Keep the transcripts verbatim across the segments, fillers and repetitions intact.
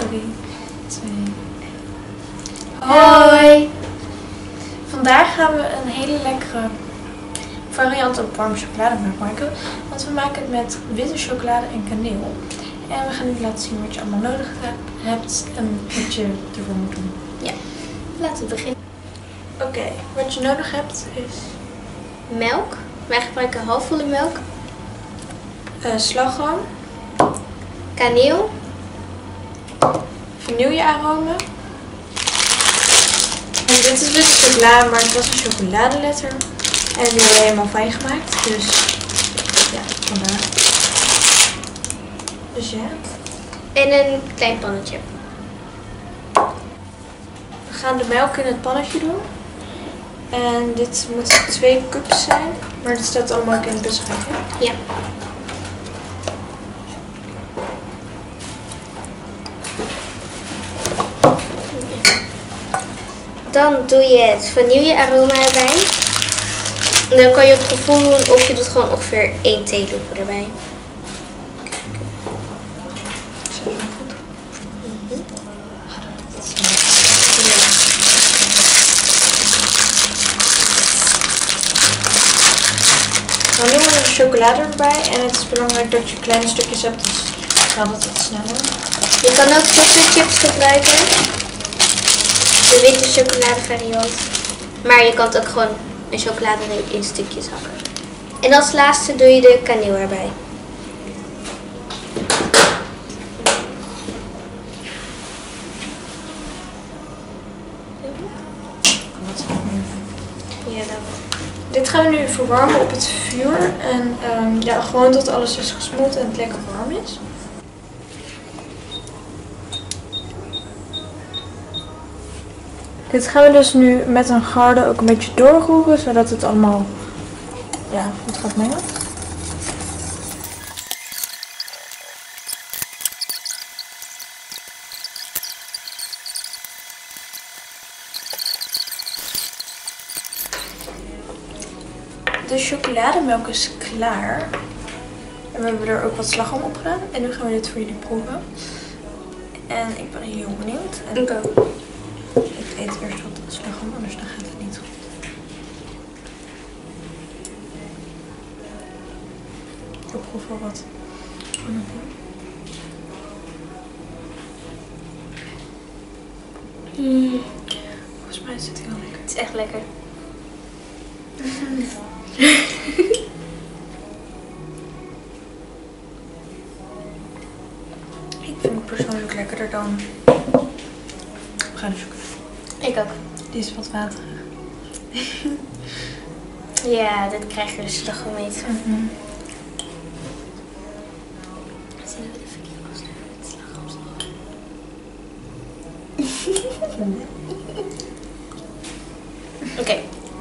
drie, twee, één. Hoi! Vandaag gaan we een hele lekkere variant op warme chocolademelk maken. Want we maken het met witte chocolade en kaneel. En we gaan nu laten zien wat je allemaal nodig hebt en wat je ervoor moet doen. Ja, laten we beginnen. Oké, okay, wat je nodig hebt is melk. Wij gebruiken halfvolle melk. Uh, slagroom. Kaneel. Vanillearoma. En dit is witte chocolade, maar het was een chocoladeletter. En die hebben we helemaal fijn gemaakt. Dus ja, vandaar. Dus ja. En een klein pannetje. We gaan de melk in het pannetje doen. En dit moet twee cups zijn. Maar dit staat allemaal ook in het beschrijving. Ja. Dan doe je het vanillearoma erbij. En dan kan je het gevoel doen of je doet gewoon ongeveer één theelepel erbij. Dan doen we de chocolade erbij en het is belangrijk dat je kleine stukjes hebt, dus gaat het wat sneller. Je kan ook chocolate chips gebruiken. De witte chocolade variant. Maar je kan het ook gewoon een chocoladereep in stukjes hakken. En als laatste doe je de kaneel erbij. Ja, dan. Dit gaan we nu verwarmen op het vuur. En um, ja, gewoon tot alles is gesmolten en het lekker warm is. Dit gaan we dus nu met een garde ook een beetje doorroeren, zodat het allemaal ja, goed gaat mengen. De chocolademelk is klaar. En we hebben er ook wat slagroom op gedaan. En nu gaan we dit voor jullie proeven. En ik ben heel benieuwd. En ik ook. Ik eet eerst wat slagroom, anders dan gaat het niet goed. Ik proef wel wat. Mm. Volgens mij is het heel lekker. Het is echt lekker. Ik vind het persoonlijk lekkerder dan bruine chocolade. Ik ook. Die is wat waterig. Ja, dit krijg je dus toch wel mee. Mm-hmm. Zullen we even kijken als er met slagroom zit? Oké. Okay.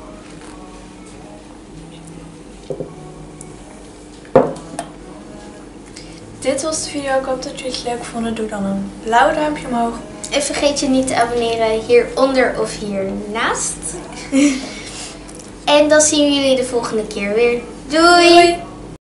Dit was de video. Ik hoop dat jullie het leuk vonden. Doe dan een blauw duimpje omhoog. En vergeet je niet te abonneren hieronder of hiernaast. En dan zien we jullie de volgende keer weer. Doei! Doei.